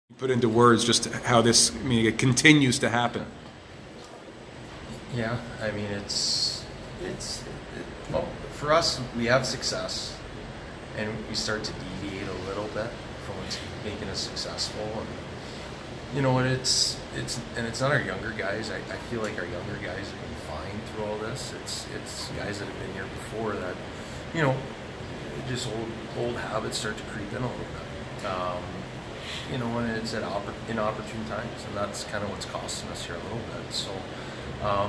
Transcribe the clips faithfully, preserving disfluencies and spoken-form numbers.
Put into words just how this, I mean, it continues to happen. Yeah, I mean, it's it's it, well, for us, we have success, and we start to deviate a little bit from what's making us successful. And you know what? It's it's and it's not our younger guys. I, I feel like our younger guys are been fine through all this. It's it's guys that have been here before that, you know, just old old habits start to creep in a little bit. Um, you know, and it's at oppor- inopportune times, and that's kind of what's costing us here a little bit. So, um,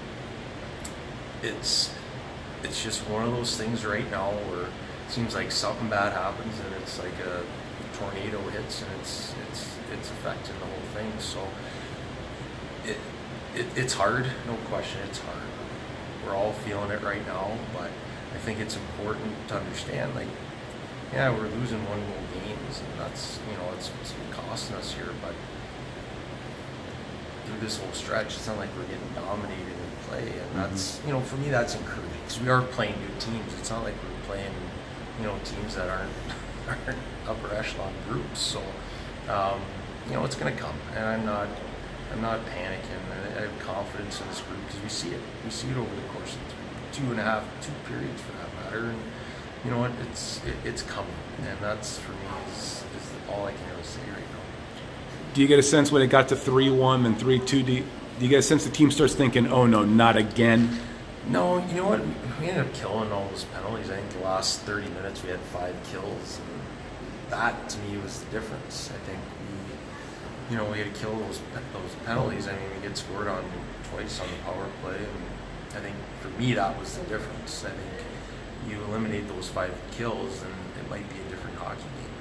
it's it's just one of those things right now where it seems like something bad happens, and it's like a tornado hits, and it's it's it's affecting the whole thing. So, it, it it's hard, no question, it's hard. We're all feeling it right now, but I think it's important to understand, like, yeah, we're losing one goal games, and that's, you know, it's, it's costing us here, but through this whole stretch, it's not like we're getting dominated in play, and that's, mm-hmm. you know, for me, that's encouraging, because we are playing good teams. It's not like we're playing, you know, teams that aren't, aren't upper echelon groups, so, um, you know, it's going to come, and I'm not, I'm not panicking. I have confidence in this group, because we see it. We see it over the course of two and a half, two periods for that matter, and you know what, it's it, it's coming, and that's, for me, is, is all I can really say right now. Do you get a sense when it got to three one and three two, do you, do you get a sense the team starts thinking, oh no, not again? No, you know what, we ended up killing all those penalties. I think the last thirty minutes we had five kills, and that to me was the difference. I think we, you know, we had to kill those those penalties. I mean, we get scored on twice on the power play, and I think for me that was the difference. I think you eliminate those five kills, and it might be a different hockey game.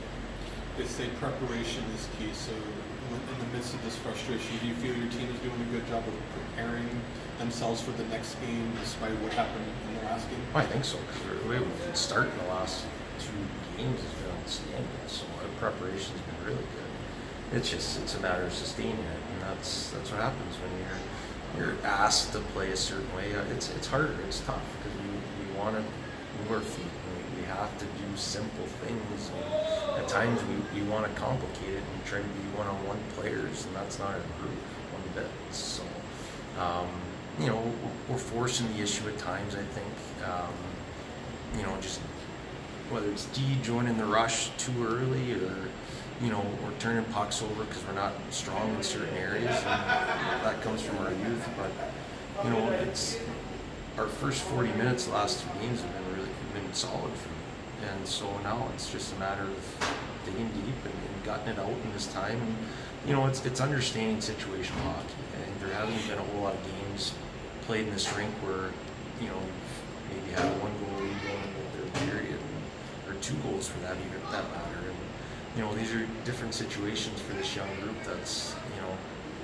They say preparation is key, so in the midst of this frustration, do you feel your team is doing a good job of preparing themselves for the next game despite what happened in the last game? I think so, because the way we've been starting the last two games has been outstanding, so our preparation's been really good. It's just, it's a matter of sustaining it, and that's that's what happens when you're you're asked to play a certain way. It's it's harder, it's tough, because we, we want to move our feet, and we, we have to do simple things, and at times we, we want to complicate it and try to be one-on-one players, and that's not our group one bit. So, um, you know, we're forcing the issue at times, I think. Um, you know, just whether it's D joining the rush too early, or you know, we're turning pucks over because we're not strong in certain areas, and that comes from our youth. But you know, it's our first forty minutes, the last two games have been really been solid for me, and so now it's just a matter of digging deep and, and gutting it out in this time. And you know, it's it's understanding situational hockey, and there hasn't been a whole lot of games played in this rink where you know maybe had a one goal lead going into the third period, or two goals for that even that matter. And you know, these are different situations for this young group. That's, you know,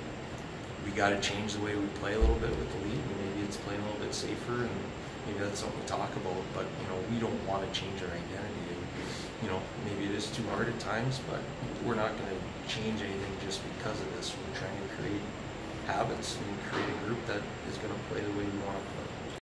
we got to change the way we play a little bit with the lead, and maybe it's playing a little bit safer, and maybe that's something to talk about. But you know, we don't want to change our identity. And, you know, maybe it is too hard at times, but we're not going to change anything just because of this. We're trying to create habits and create a group that is going to play the way we want to play.